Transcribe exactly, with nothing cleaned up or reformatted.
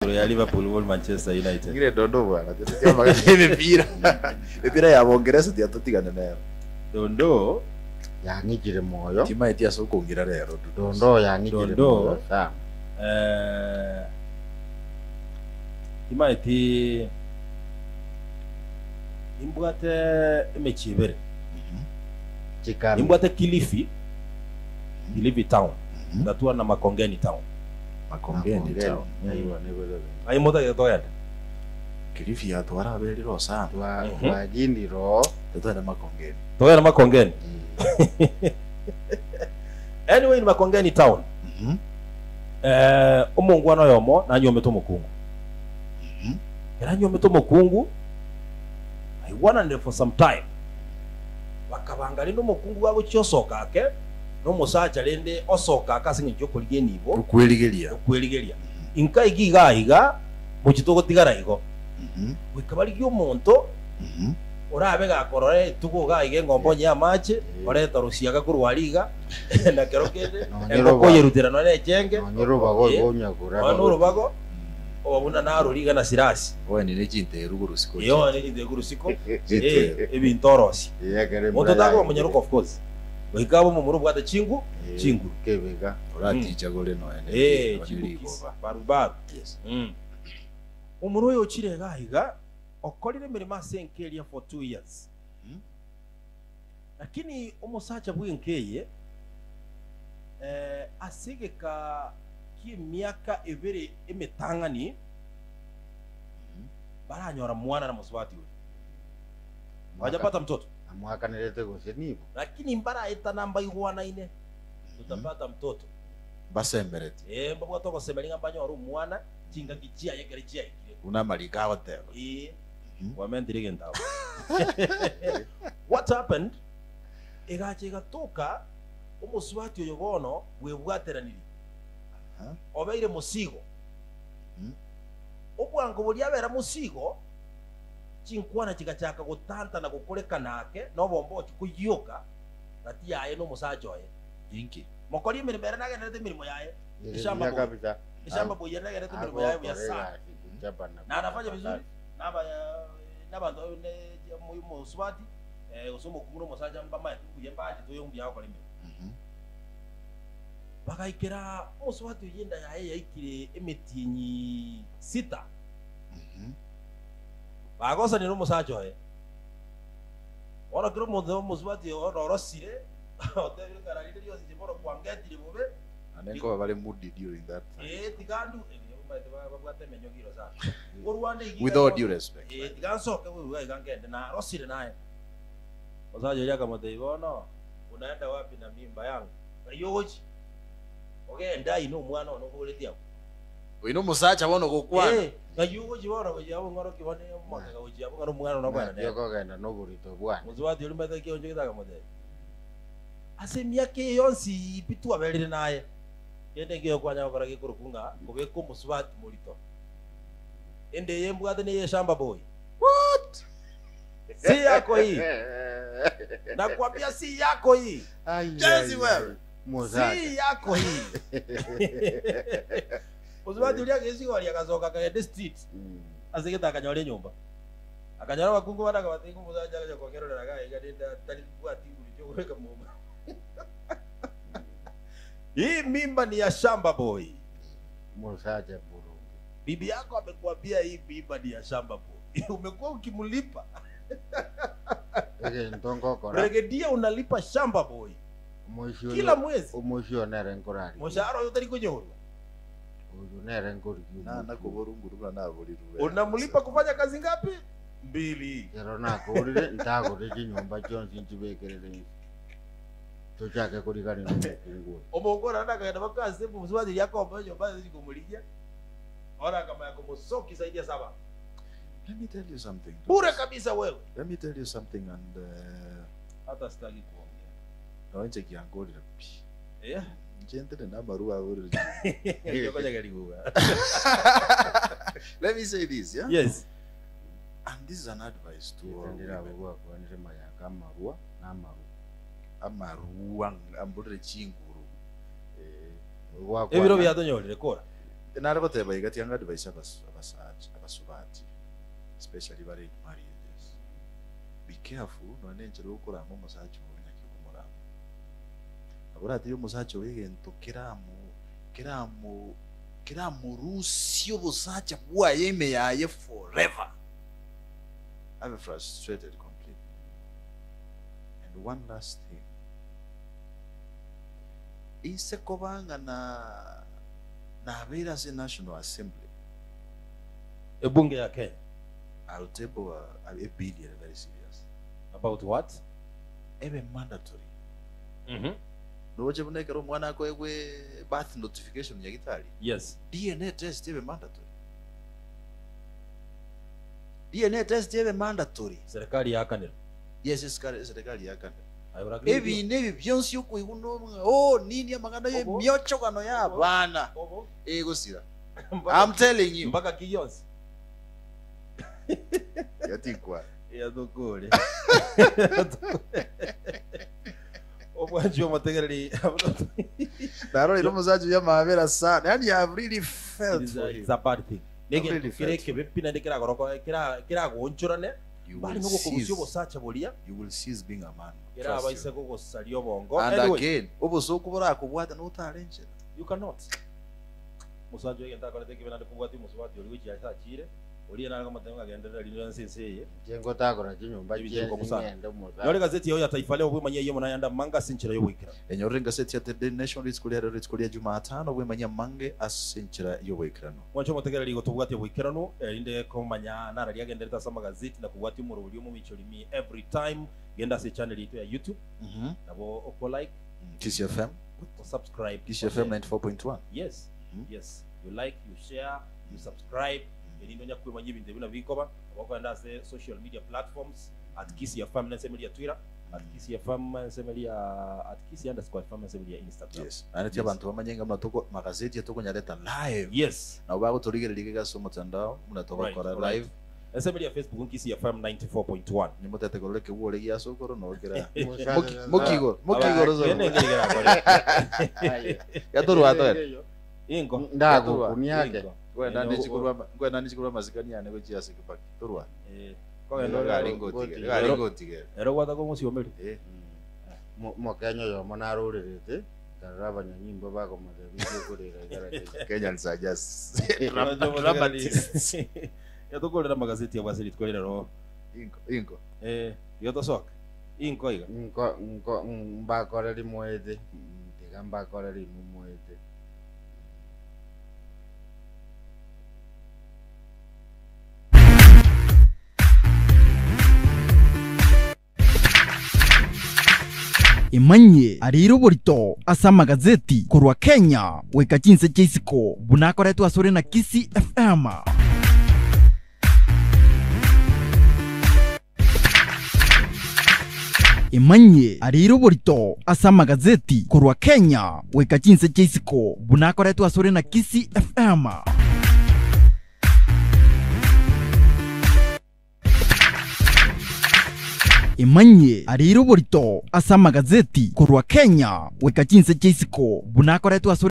ya Liverpool wal Manchester United. Ngire Dondoo bwana. Tete magazine mipira. Mipira ya Bongereza tiatotigana nayo. Dondoo yangikire moyo. Tima etia sokongira rero. Dondoo yangikire moyo sana. Eh Tima eti imbwate emechibere. Chikani. Imbwate Kilifi. Kilifi town. Ndatua na Makongeni town. Makongeni town. Aiwa nebele. Ai moda yatoyanda. Kilifi ya twara beli ro sana. Twa twagindi ro. Tatoya na Makongeni. Toya na Makongeni. Anyway ni Makongeni town. Mhm. Eh umungwana yomo na nyome to mukungu. Mhm. Era nyome to mukungu. I wanted for some time. Bakabanga no mukungu wabo cyosoka ake. No musacha lende osoka akasinge cyo kurige nibo. Ukweligelia. Ukweligelia. Inka igiga iga mukitogo tigara igo. Mhm. Wikabali gyo monto. Mhm. Orabe gakorore tuko gaige ngombo nya mache oreta rusiaga kurwariga na kerokede eko yerutira no ne chenge no rubago gonyagura no rubago obuna na ruriga na sirasi owe ni chinte rugurusiko yo ni chinte rugurusiko eh ebintorosi moto dago munyaruko of course wikabo mu murubu ate chingu chingu kebega oraticha gore no ene eh chingu barubaru yes mm umuru yo chirega higa okolire mirima senkeria for two years. Hmm? Lakini umusacha bw'inkeye eh asigeka ki miaka ebere emetangani hmm? baranyora mwana na muswati we. Wajapata mtoto. Amwaka nilete gose nibo. Lakini mbara eta namba igwana ine. Tutapata mtoto. Basemberete. Eh mbwa toko semelinga banyoro mwana chinga kichia yekere chia ikire. Una malikawa teo. Eh what happened? Egache gatoka umuswati oyo bono bwebwateraniri. Aha. Obeire musigo. Mhm. Obwango buli abera musigo chinkwana chikachaka gutanta na gukoreka nake no bombo kuyuka ati yaye no musacho ye. Inki. Mokori mirimo era nagenete mirimo yaye. Ishamba kabisa. Ishamba boye nagenete mirimo yaye ya sana. Na anafanya vizuri. Naba naba ndo ne mu swati eh usomo kumuno musaja mbama kuyembaje to yombi yako limbe. Mhm. Bakaikira muswati yenda yaye yaikire emetinyi sita. Mhm. Bagosa ni no musajo eh. Ora kiro muzo muswati orosire otebire karagire dio siboro kwangeti bobe. Aneko bale moody during that time. Eh tigandu with all due respect. Eh tiganso ke wewe gangende na rosire naye. Osaje yaka moteibo no. Unaenda wapi na mimba yangu? Ayoji. Ogenda ino mwana ono kuletia. Uino musacha bono gukwana. Eh ayoji bono yabo ngoro kibone mwaka goji yabo ngoro mwana no bwana. Yoko genda no burito bwana. Muzwati uri mbete ke onje kitaka motei. Ase myake yonsi pitu abelire naye. Yende ngiyo kwanya gukora gikurukunga kubeko muswati murito. Ende yembwate ne yeshamba boy. What? Si yako hii. Nakwambia si yako hii. Jezi wewe. Si yako hii. Muswati uli agezi wali akazoka kaende street. Azigeta akanyole nyumba. Akanyora bakungu bana kabatingu muzaja akaja kwa kero daga igadenda tali bwati uli cyo weka mumba. Hii mimba ni ya shamba boy. Musaja burungi. Bibi yako amekuambia hii mimba ni ya shamba boy. Umekuwa ukimlipa. Ege ntongo kora. Regedia unalipa shamba boy. Mwisho kila mwezi. Mwisho nere nkorari. Mushahara yote liko nyoru. Uyu nere nkori. Na na kuburungu rubla na buri rubla. Unamlipa kufanya kazi ngapi? Mbili. Yaro na kurire ntagore nyumba cyonse ntibekerere. Tuchake kurigani n'umukungu. Omongora ndakaenda bakaze mu muzwazi yako mbanyo bazi kumulija. Ora kama yako musoki zaidi ya saba. Let me tell you something. Bure kabisa wewe. Let me tell you something and uh, hata sitaki kuongea. Na nje kiangoli rapi. Eh? Gente na barua uri. Ndio kwa galiwa. Let me say this, yeah? Yes. And this is an advice to all ndira bwa kwa nirema ya kama ruwa na maru. Amaruwa ambure chinguru. Eh. Ebiro bya tonyo rekora. Nara goteba igati yanga advice abas abasaji abasubati especially bari marriages. Be careful no nenje lokora mu musaji wonyaki kumura. Agora ati umusaji wegento kiramu kiramu kiramu rusio busaji bwa yeme yaye forever. I'm frustrated completely. And one last thing. Ise kobanga na na vera se National Assembly. Ebunge ya Kenya. I'll table a, a billion very serious. About what? Ebe mandatory. Mhm. No waje buneka ro mwana ko egwe birth notification ya gitari. Yes. D N A test ebe mandatory. D N A test ebe mandatory. Serikali ya Kenya. Yes, yes, serikali ya Kenya. I will agree. Ebi nebi byonsi uko iguno oh nini amaganda ye myocho kano ya bana. Ego sira. I'm telling you. Mpaka kiyonsi. Yatikwa. Ya dokole. Obwanjo mategereri. Daro ilo muzaji ya mavera sana. Yani I have really felt for him. It's a bad thing. Nege kireke bepina ndekira goroko kira kira gonchorane. Bali nuko kubusyo bosacha bolia. You will cease being a man. Kira abaise ko gosaliyo bongo. And anyway, again, obuso kubura kubwata no talenje. You cannot. Musajo yenda kora teke bena kubwati muswati oli wichi asachire. Oli na kama tenga gendera lino nsese. Jengo takora kinyumba Ibijeko ngende muza. Yole gazeti yo ya Taifa Leo bwimanye yemo nayanda manga sinchira yo wikira. Enyo gazeti ya The Nation ritskuli ya ritskuli ya Jumatano bwimanye mange asinchira yo wikira no. Wancho mutegera ligo tubwati wikira no inde komanya nara lyagendereza sama gazeti na kubwati mu rubuli mu michori mi every time genda se channel yitu ya YouTube. Mhm. Nabo oko like Kisi F M. Subscribe. Kisi F M ninety-four point one. Yes. Mm-hmm. Yes. You like, you share, you subscribe. Enindo nya kwimanya ibintu bina bikoba abako enda se social media platforms at Kisi F M na semelia Twitter, at Kisi F M na semelia at Kisi underscore F M na semelia Instagram. Yes. Anati abantu bamanyenga mnatoko magazeti yatoko nyaleta live. Yes. Na ubako turigere ligega so mutandao mnatoka kora live. Esemelia Facebook Kisi F M ninety-four point one. Nimutete koleke wo legi asokoro no kera. Mukigo, mukigo zo. Ya toru ato. Ingo. Ndago kunyage. Gwenda nichikurwa gwenda nichikurwa mazikani yane kwechi asikipaki. Torwa. Eh. Kwa ndo galingoti. Galingoti. Ero gwata ko musi omeri. Eh. Mo Kenya yo monarurete. Karaba nyimbo bako mazabisi kurira gara. Kenya nsajas. Dramatist. Ya tukolera magazeti ya basiri tkolera ro. Inko, inko. Eh, yo to sok. Inko iga. Inko, inko mbakora limwede. Tigamba kora limwede. Imanye ariro burito asa magazeti kurwa Kenya weka jinse jisiko bunakoretwa sore na Kisi F M. Imanye ariro burito asa magazeti kurwa Kenya weka jinse jisiko bunakoretwa sore na Kisi F M. Imanye ariro burito asa magazeti kurwa Kenya weka jinse jisiko bunakoretwa sore